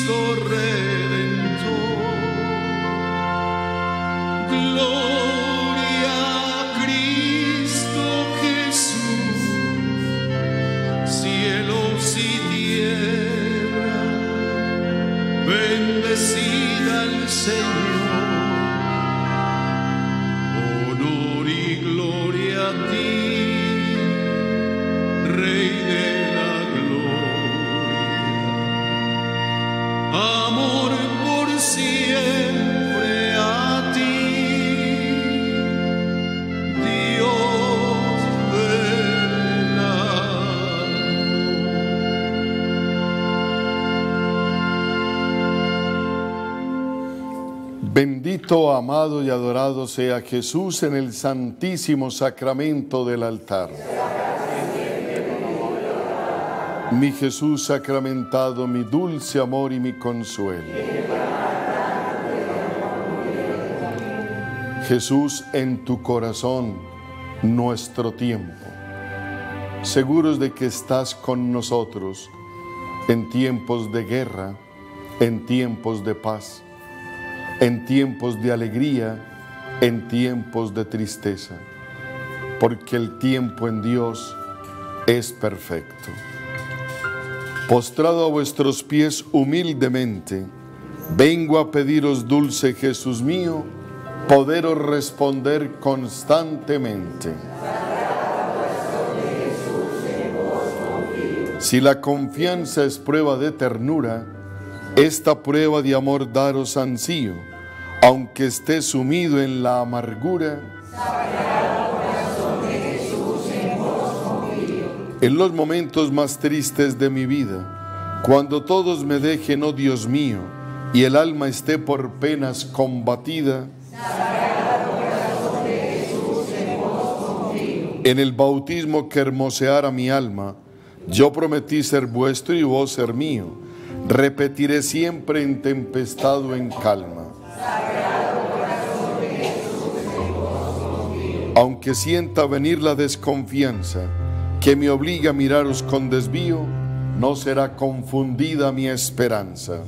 Cristo Redentor. Gloria a Cristo Jesús, cielos y tierra, bendecida al Señor, honor y gloria a ti, Rey de la gloria, amor por siempre a ti, Dios del amor. Bendito, amado y adorado sea Jesús en el santísimo sacramento del altar. Mi Jesús sacramentado, mi dulce amor y mi consuelo. Jesús, en tu corazón, nuestro tiempo. Seguros de que estás con nosotros en tiempos de guerra, en tiempos de paz, en tiempos de alegría, en tiempos de tristeza, porque el tiempo en Dios es perfecto. Postrado a vuestros pies humildemente, vengo a pediros, dulce Jesús mío, poderos responder constantemente. Si la confianza es prueba de ternura, esta prueba de amor daros ansío, aunque esté sumido en la amargura. En los momentos más tristes de mi vida, cuando todos me dejen, oh Dios mío, y el alma esté por penas combatida, en el bautismo que hermoseara mi alma, yo prometí ser vuestro y vos ser mío. Repetiré siempre en tempestad o en calma. Aunque sienta venir la desconfianza que me obliga a miraros con desvío, no será confundida mi esperanza.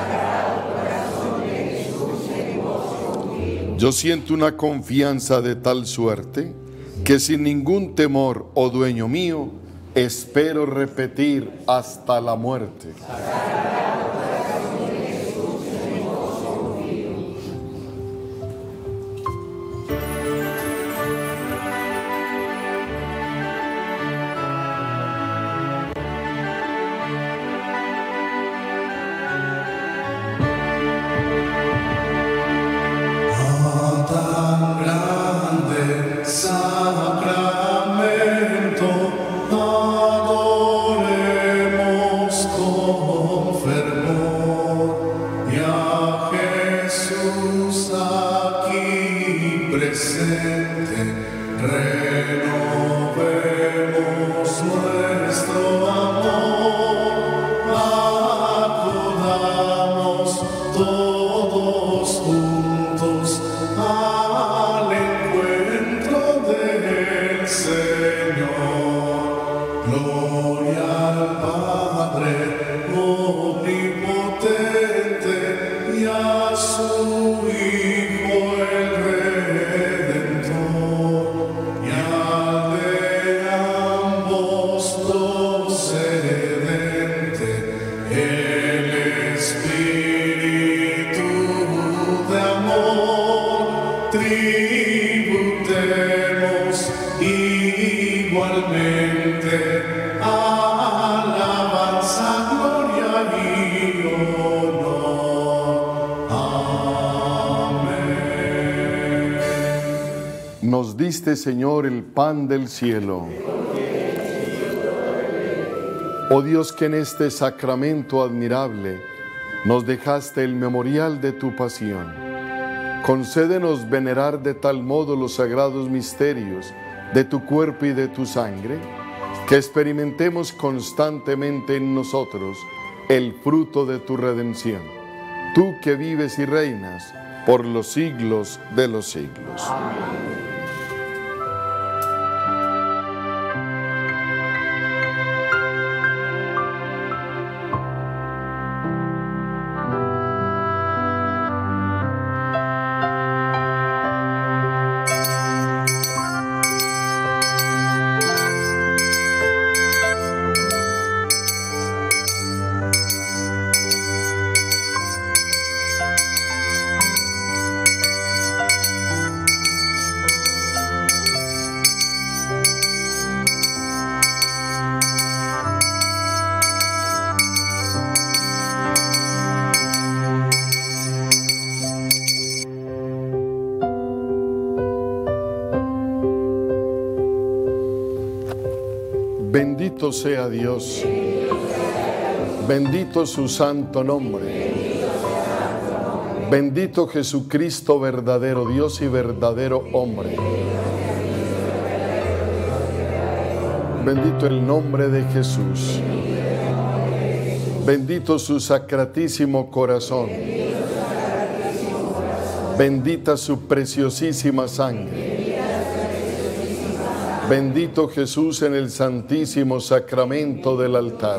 Yo siento una confianza de tal suerte que sin ningún temor, oh dueño mío, espero repetir hasta la muerte. Nos diste, Señor, el pan del cielo. Oh Dios, que en este sacramento admirable nos dejaste el memorial de tu pasión. Concédenos venerar de tal modo los sagrados misterios de tu cuerpo y de tu sangre, que experimentemos constantemente en nosotros el fruto de tu redención. Tú que vives y reinas por los siglos de los siglos. Amén. Bendito sea Dios. Bendito su santo nombre. Bendito Jesucristo, verdadero Dios y verdadero hombre. Bendito el nombre de Jesús. Bendito su sacratísimo corazón. Bendita su preciosísima sangre. Bendito Jesús en el santísimo sacramento del altar.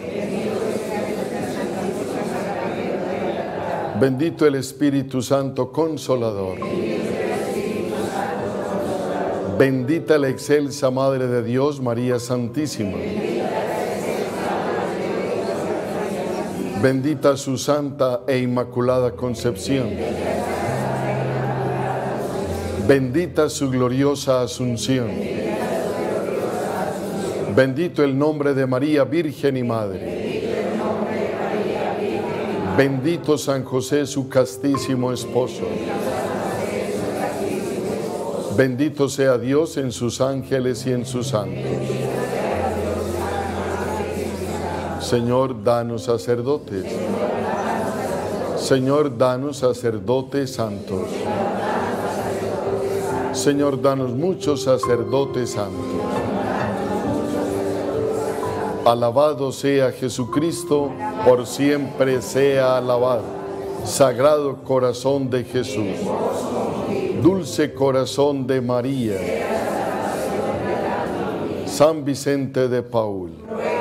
Bendito el Espíritu Santo Consolador. Bendita la excelsa Madre de Dios, María Santísima. Bendita su santa e inmaculada concepción. Bendita su gloriosa asunción. Bendito el nombre de María, Virgen y Madre. Bendito San José, su castísimo esposo. Bendito sea Dios en sus ángeles y en sus santos. Señor, danos sacerdotes. Señor, danos sacerdotes santos. Señor, danos muchos sacerdotes santos. Alabado sea Jesucristo, por siempre sea alabado. Sagrado corazón de Jesús, dulce corazón de María, San Vicente de Paúl,